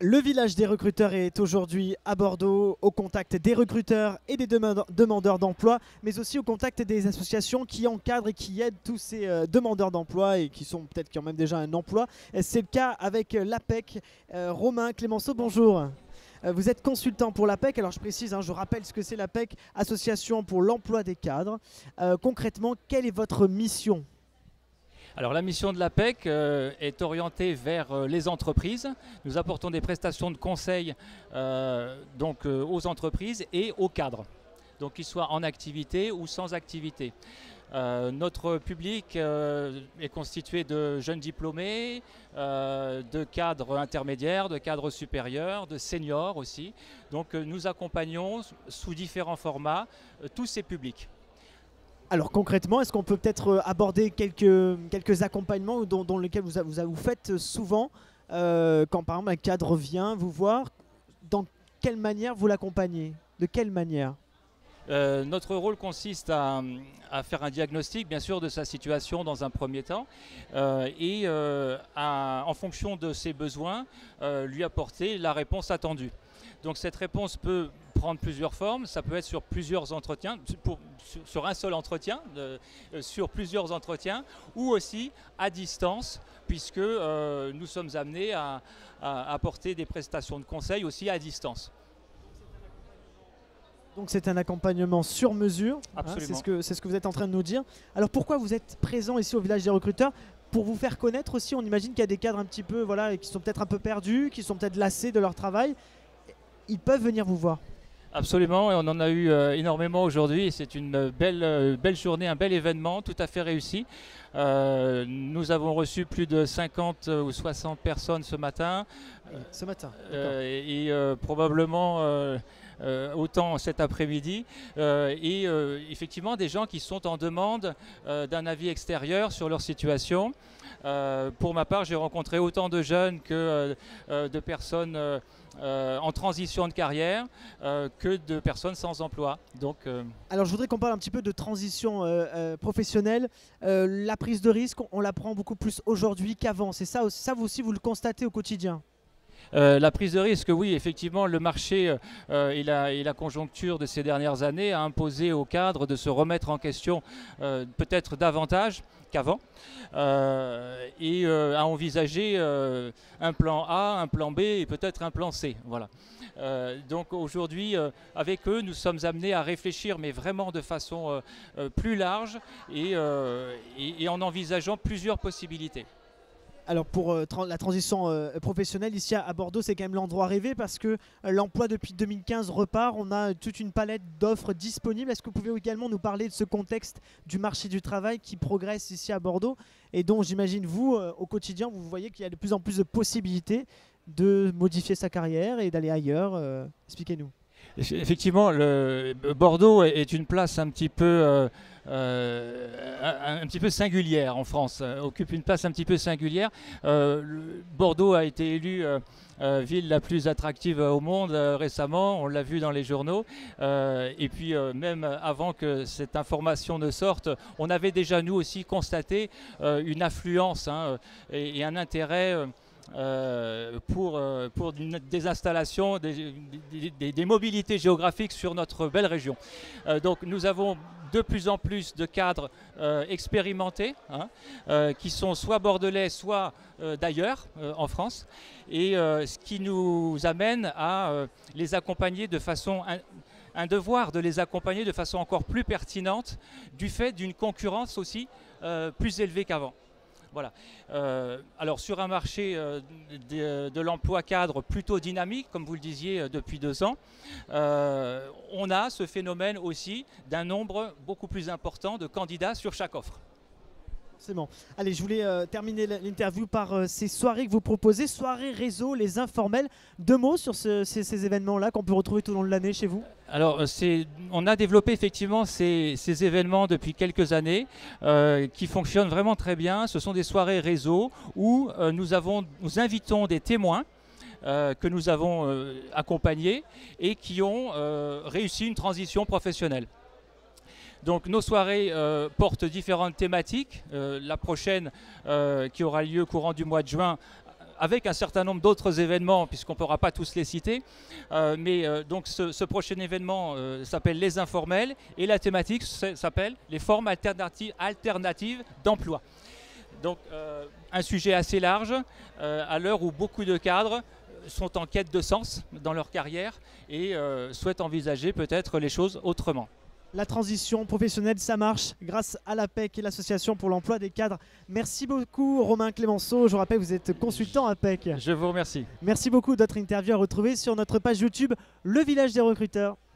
Le village des recruteurs est aujourd'hui à Bordeaux, au contact des recruteurs et des demandeurs d'emploi, mais aussi au contact des associations qui encadrent et qui aident tous ces demandeurs d'emploi et qui sont peut-être qui ont même déjà un emploi. C'est le cas avec l'APEC. Romain Clémenceau, bonjour. Vous êtes consultant pour l'APEC, alors je précise, je rappelle ce que c'est l'APEC, Association pour l'emploi des cadres. Concrètement, quelle est votre mission ? Alors la mission de l'APEC est orientée vers les entreprises. Nous apportons des prestations de conseil aux entreprises et aux cadres, donc qu'ils soient en activité ou sans activité. Notre public est constitué de jeunes diplômés, de cadres intermédiaires, de cadres supérieurs, de seniors aussi. Donc nous accompagnons sous différents formats tous ces publics. Alors concrètement, est-ce qu'on peut peut-être aborder quelques accompagnements dans lesquels vous faites souvent quand par exemple un cadre vient vous voir, dans quelle manière vous l'accompagnez ? De quelle manière ? Notre rôle consiste à faire un diagnostic, bien sûr, de sa situation dans un premier temps et en fonction de ses besoins, lui apporter la réponse attendue. Donc cette réponse peut prendre plusieurs formes, ça peut être sur plusieurs entretiens, sur un seul entretien, sur plusieurs entretiens, ou aussi à distance, puisque nous sommes amenés à apporter des prestations de conseil aussi à distance. Donc c'est un accompagnement sur mesure, Absolument. C'est ce que vous êtes en train de nous dire. Alors pourquoi vous êtes présent ici au village des recruteurs ? Pour vous faire connaître aussi, on imagine qu'il y a des cadres un petit peu, qui sont peut-être un peu perdus, qui sont peut-être lassés de leur travail. Ils peuvent venir vous voir. Absolument, et on en a eu énormément aujourd'hui. C'est une belle journée, un bel événement, tout à fait réussi. Nous avons reçu plus de 50 ou 60 personnes ce matin. Probablement autant cet après-midi. Effectivement, des gens qui sont en demande d'un avis extérieur sur leur situation. Pour ma part, j'ai rencontré autant de jeunes que de personnes en transition de carrière que de personnes sans emploi. Alors je voudrais qu'on parle un petit peu de transition professionnelle. La prise de risque, on la prend beaucoup plus aujourd'hui qu'avant. C'est ça vous aussi, vous le constatez au quotidien ? La prise de risque, oui, effectivement, le marché et la conjoncture de ces dernières années a imposé aux cadres de se remettre en question peut-être davantage qu'avant et à envisager un plan A, un plan B et peut-être un plan C. Voilà. Donc aujourd'hui, avec eux, nous sommes amenés à réfléchir, mais vraiment de façon plus large et en envisageant plusieurs possibilités. Alors pour la transition professionnelle ici à Bordeaux, c'est quand même l'endroit rêvé parce que l'emploi depuis 2015 repart. On a toute une palette d'offres disponibles. Est-ce que vous pouvez également nous parler de ce contexte du marché du travail qui progresse ici à Bordeaux et dont j'imagine vous, au quotidien, vous voyez qu'il y a de plus en plus de possibilités de modifier sa carrière et d'aller ailleurs. Expliquez-nous. Effectivement, Bordeaux est une place un petit peu singulière en France, occupe une place un petit peu singulière. Bordeaux a été élue ville la plus attractive au monde récemment, on l'a vu dans les journaux. Et puis même avant que cette information ne sorte, on avait déjà nous aussi constaté une affluence et un intérêt pour des installations, des mobilités géographiques sur notre belle région. Donc nous avons de plus en plus de cadres expérimentés qui sont soit bordelais, soit d'ailleurs en France, et ce qui nous amène à les accompagner de façon un devoir de les accompagner de façon encore plus pertinente du fait d'une concurrence aussi plus élevée qu'avant. Voilà. Alors sur un marché de l'emploi cadre plutôt dynamique, comme vous le disiez, depuis 2 ans, on a ce phénomène aussi d'un nombre beaucoup plus important de candidats sur chaque offre. C'est bon. Allez, je voulais terminer l'interview par ces soirées que vous proposez, soirées réseau, les informels. 2 mots sur ces événements-là qu'on peut retrouver tout au long de l'année chez vous ? Alors, on a développé effectivement ces événements depuis quelques années qui fonctionnent vraiment très bien. Ce sont des soirées réseau où nous invitons des témoins que nous avons accompagnés et qui ont réussi une transition professionnelle. Donc nos soirées portent différentes thématiques. La prochaine qui aura lieu courant du mois de juin avec un certain nombre d'autres événements, puisqu'on ne pourra pas tous les citer. Donc ce prochain événement s'appelle Les Informels et la thématique s'appelle Les formes alternatives d'emploi. Donc un sujet assez large à l'heure où beaucoup de cadres sont en quête de sens dans leur carrière et souhaitent envisager peut-être les choses autrement. La transition professionnelle, ça marche grâce à l'APEC et l'Association pour l'emploi des cadres. Merci beaucoup Romain Clémenceau. Je vous rappelle, vous êtes consultant APEC. Je vous remercie. Merci beaucoup. D'autres interviews à retrouver sur notre page YouTube Le Village des recruteurs.